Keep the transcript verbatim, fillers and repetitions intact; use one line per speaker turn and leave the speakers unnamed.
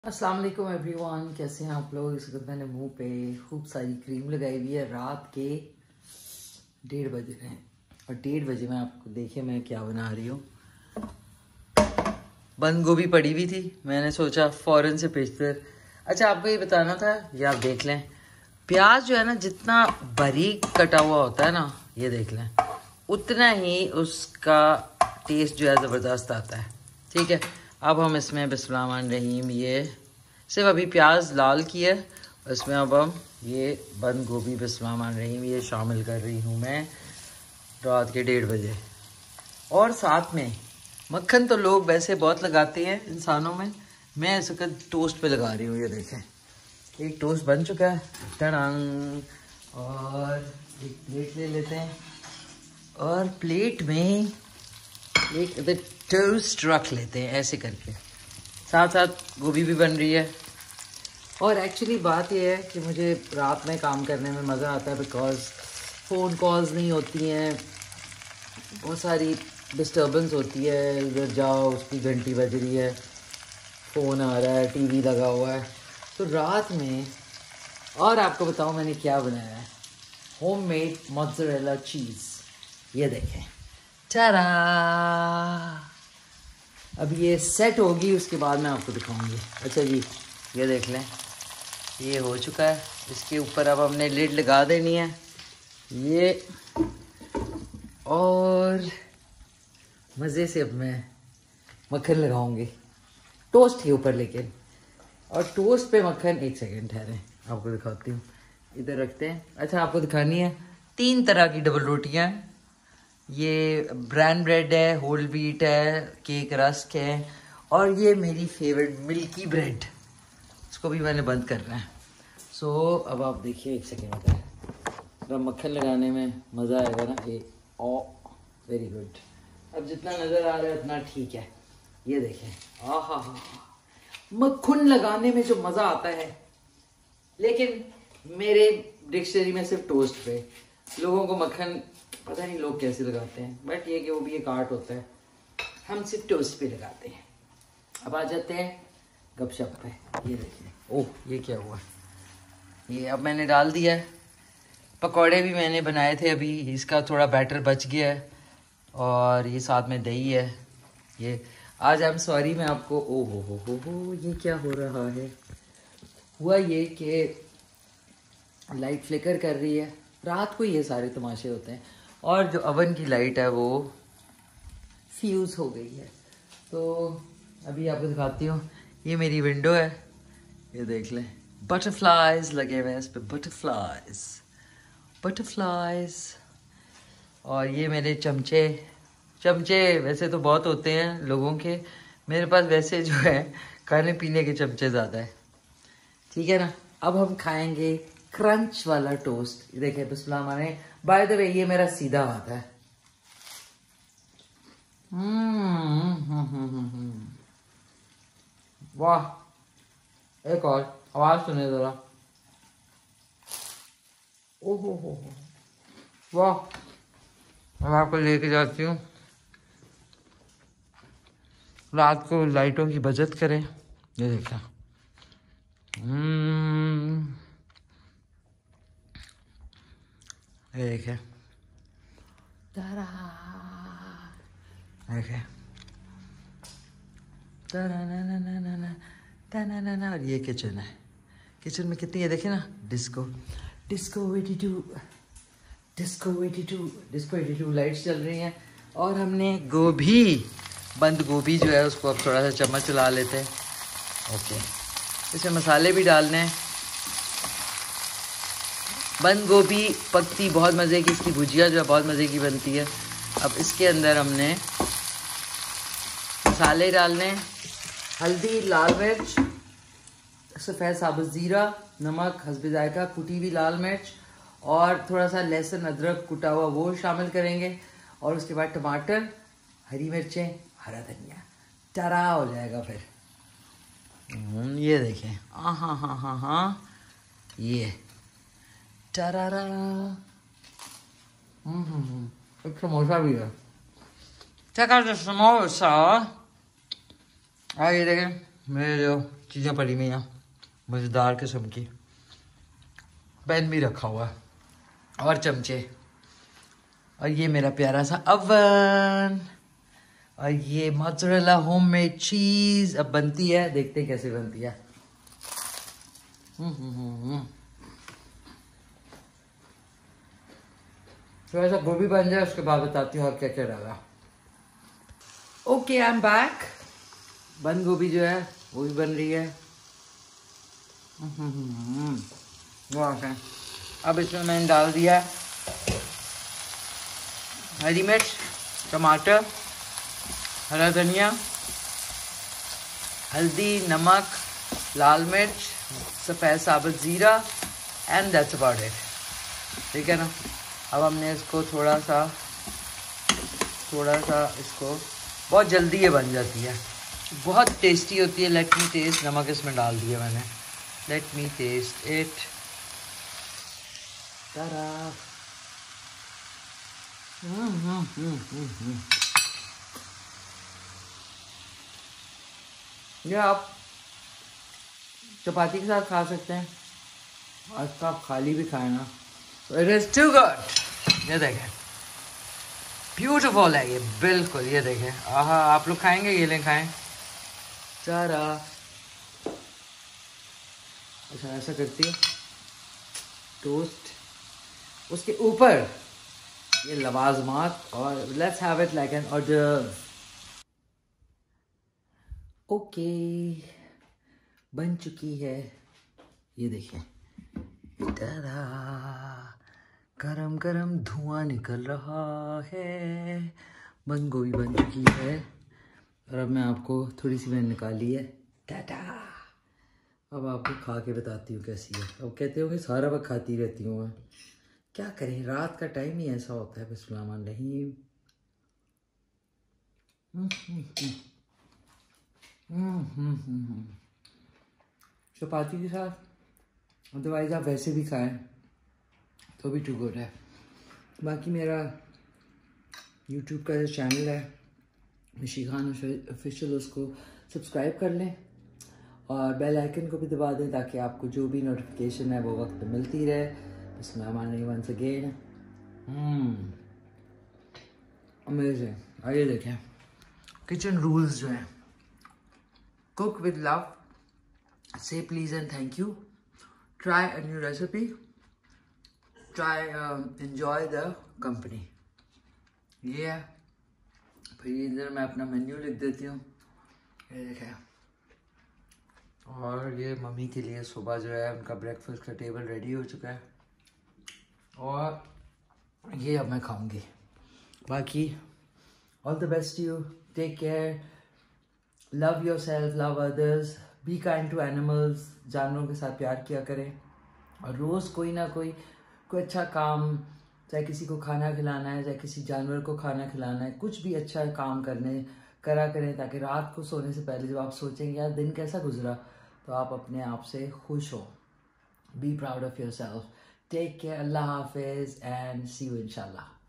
अस्सलाम वालेकुम एवरीवन, कैसे हैं आप लोग। इस वक्त मैंने मुंह पे खूब सारी क्रीम लगाई हुई है। रात के डेढ़ बजे हैं और डेढ़ बजे मैं आपको देखिए मैं क्या बना रही हूँ। बंद गोभी पड़ी हुई थी, मैंने सोचा फ़ौरन से पेशतर। अच्छा, आपको ये बताना था, ये आप देख लें, प्याज जो है ना जितना बारीक कटा हुआ होता है ना, ये देख लें, उतना ही उसका टेस्ट जो है ज़बरदस्त आता है। ठीक है, अब हम इसमें बिस्मिल्लाहिर्रहमानिर्रहीम, ये सिर्फ अभी प्याज लाल की है, इसमें अब हम ये बंद गोभी बिस्मिल्लाहिर्रहमानिर्रहीम ये शामिल कर रही हूँ मैं रात के डेढ़ बजे। और साथ में मक्खन तो लोग वैसे बहुत लगाते हैं इंसानों में, मैं इस वक्त टोस्ट पे लगा रही हूँ। ये देखें, एक टोस्ट बन चुका है, टड़ंग। और एक प्लेट ले लेते हैं और प्लेट में एक इधर टोस्ट रख लेते हैं ऐसे करके, साथ साथ गोभी भी बन रही है। और एक्चुअली बात यह है कि मुझे रात में काम करने में मज़ा आता है, बिकॉज़ फ़ोन कॉल्स नहीं होती हैं, बहुत सारी डिस्टर्बेंस होती है, उधर जाओ उसकी घंटी बज रही है, फ़ोन आ रहा है, टीवी लगा हुआ है। तो रात में, और आपको बताऊं मैंने क्या बनाया है, होममेड मोज़रेला चीज़। ये देखें, टारा। अब ये सेट होगी, उसके बाद मैं आपको दिखाऊंगी। अच्छा जी, ये देख लें, ये हो चुका है। इसके ऊपर अब हमने लिड लगा देनी है ये, और मज़े से अब मैं मक्खन लगाऊंगी टोस्ट के ऊपर। लेकिन और टोस्ट पे मक्खन, एक सेकेंड ठहरें, आपको दिखाती हूँ, इधर रखते हैं। अच्छा, आपको दिखानी है तीन तरह की डबल रोटियाँ। ये ब्रांड ब्रेड है, होल व्हीट है, केक रस्क है, और ये मेरी फेवरेट मिल्की ब्रेड, इसको भी मैंने बंद करना है। सो so, अब आप देखिए, एक सेकेंड होता है, जब मक्खन लगाने में मज़ा आएगा ना। ये ओ वेरी गुड। अब जितना नज़र आ रहा है उतना ठीक है। ये देखें, आ हा हा मक्खन लगाने में जो मज़ा आता है। लेकिन मेरे डिक्शनरी में सिर्फ टोस्ट पे, लोगों को मक्खन पता नहीं लोग कैसे लगाते हैं, बट ये कि वो भी एक आर्ट होता है, हम सिर्फ टोस्ट पे लगाते हैं। अब आ जाते हैं गपशप पे। ये देखिए, ओह ये क्या हुआ, ये अब मैंने डाल दिया है। पकौड़े भी मैंने बनाए थे अभी, इसका थोड़ा बैटर बच गया है, और ये साथ में दही है। ये आज आई एम सॉरी, मैं आपको, ओ हो हो हो हो ये क्या हो रहा है। हुआ ये कि लाइट फ्लिकर कर रही है, रात को ये सारे तमाशे होते हैं, और जो अवन की लाइट है वो फ्यूज़ हो गई है। तो अभी आपको दिखाती हूँ, ये मेरी विंडो है, ये देख लें, बटरफ्लाइज लगे हुए हैं इस पर, बटरफ्लाइज बटरफ्लाइज। और ये मेरे चमचे, चमचे वैसे तो बहुत होते हैं लोगों के, मेरे पास वैसे जो है खाने पीने के चमचे ज़्यादा है। ठीक है ना। अब हम खाएंगे क्रंच वाला टोस्ट। देखिए, बिस्मिल्लाह माने। बाय द वे, ये मेरा सीधा हाथ है। हम्म, वाह, एक और आवाज सुने जरा, ओहो हो हो, वाह। अब आपको लेके जाती हूँ, रात को लाइटों की बचत करें। ये देखा, हम्म, ये देखे, तारा, देखे, तारा ना ना ना ना ना ताना ना ना। और ये किचन है, किचन में कितनी है देखे ना, disco disco eighty two, disco eighty two, disco eighty two lights चल रही हैं। और हमने गोभी, बंद गोभी जो है उसको अब थोड़ा सा चम्मच चला लेते हैं। ओके, इसमें मसाले भी डालने हैं। बंद गोभी पकती बहुत मज़े की, इसकी भुजिया जो है बहुत मज़े की बनती है। अब इसके अंदर हमने मसाले डालने हैं, हल्दी, लाल मिर्च, सफ़ेद साबुत ज़ीरा, नमक हस्बे जायका, कुटी हुई लाल मिर्च, और थोड़ा सा लहसुन अदरक कुटा हुआ वो शामिल करेंगे। और उसके बाद टमाटर, हरी मिर्चें, हरा धनिया, टरा हो जाएगा फिर। ये देखें, हाँ हाँ हाँ हाँ हाँ, ये टरारा। हम्म हम्म, एक समोसा भी है, चका समोसा। और ये देखें मेरे जो चीज़ें पड़ी हुई हैं मज़ेदार किस्म की। पैन भी रखा हुआ है और चमचे, और ये मेरा प्यारा सा अवन, और ये मोज़रेला होममेड चीज़ अब बनती है, देखते हैं कैसे बनती है। हम्म हम्म हम्म थोड़ा सा गोभी बन जाए उसके बाद बताती हूँ और क्या क्या डाला। Okay I am back. बंद गोभी जो है वो भी बन रही है। वाह है। अब इसमें मैंने डाल दिया हरी मिर्च, टमाटर, हरा धनिया, हल्दी, नमक, लाल मिर्च, सफ़ेद साबुत ज़ीरा एंड दैट्स अबाउट इट। ठीक है ना। अब हमने इसको थोड़ा सा थोड़ा सा इसको, बहुत जल्दी ये बन जाती है, बहुत टेस्टी होती है। Let me taste. नमक इसमें डाल दिया मैंने। Let me taste it. तारा हम्म हम्म हम्म हम्म ये आप चपाती के साथ खा सकते हैं, आज का आप खाली भी खाए ना, इट इज़ टू गुड। ये देखें ब्यूटीफुल है ये, बिल्कुल। ये देखें, आहा, आप लोग खाएंगे? ये लें, खाएं। चारा अच्छा ऐसा करती है, टोस्ट उसके ऊपर ये लवाजमात, और let's have it like an order. Okay बन चुकी है, ये देखें, गरम गरम धुआं निकल रहा है। बंद गोभी बन चुकी है, और अब मैं आपको थोड़ी सी मैंने निकाली है। टाटा। अब आपको खा के बताती हूँ कैसी है। अब कहते हो कि सारा वक्त खाती रहती हूँ मैं, क्या करें, रात का टाइम ही ऐसा होता है। बिस्मिल्लाह रहीम। चपाती के साथ, अदरवाइज़ आप वैसे भी खाएं तो भी टू गुड है। बाकी मेरा यूट्यूब का जो चैनल है मिशी खान ऑफिशियल, उसको सब्सक्राइब कर लें और बेल आइकन को भी दबा दें ताकि आपको जो भी नोटिफिकेशन है वो वक्त पे मिलती रहे। बिस्मिल्लाह वंस अगेन। अमेजिंग। आइए देखें किचन रूल्स जो हैं। Cook with love, say please and thank you, try a new recipe, try um, enjoy the company। ये है। फिर इधर मैं अपना मेन्यू लिख देती हूँ, ये देखें। और ये मम्मी के लिए सुबह जो है उनका ब्रेकफास्ट का टेबल रेडी हो चुका है, और ये अब मैं खाऊंगी। बाकी all the best you, take care, love yourself, love others, be kind to animals. जानवरों के साथ प्यार किया करें, और रोज़ कोई ना कोई कोई अच्छा काम, चाहे किसी को खाना खिलाना है, चाहे किसी जानवर को खाना खिलाना है, कुछ भी अच्छा काम करने करा करें, ताकि रात को सोने से पहले जब आप सोचेंगे यार दिन कैसा गुजरा, तो आप अपने आप से खुश हो। Be proud of yourself. Take care, अल्लाह हाफिज़ एंड सी यू इंशाल्लाह।